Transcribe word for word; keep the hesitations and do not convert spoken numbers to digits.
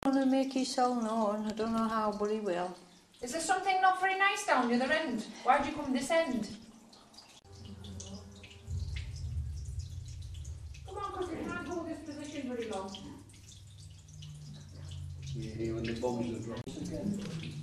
Gonna make his soul known. I don't know how, but he will. Is there something not very nice down the other end? Why'd you come this end? Come on, because we can't hold this position very long. You hear when the bombs are dropped again.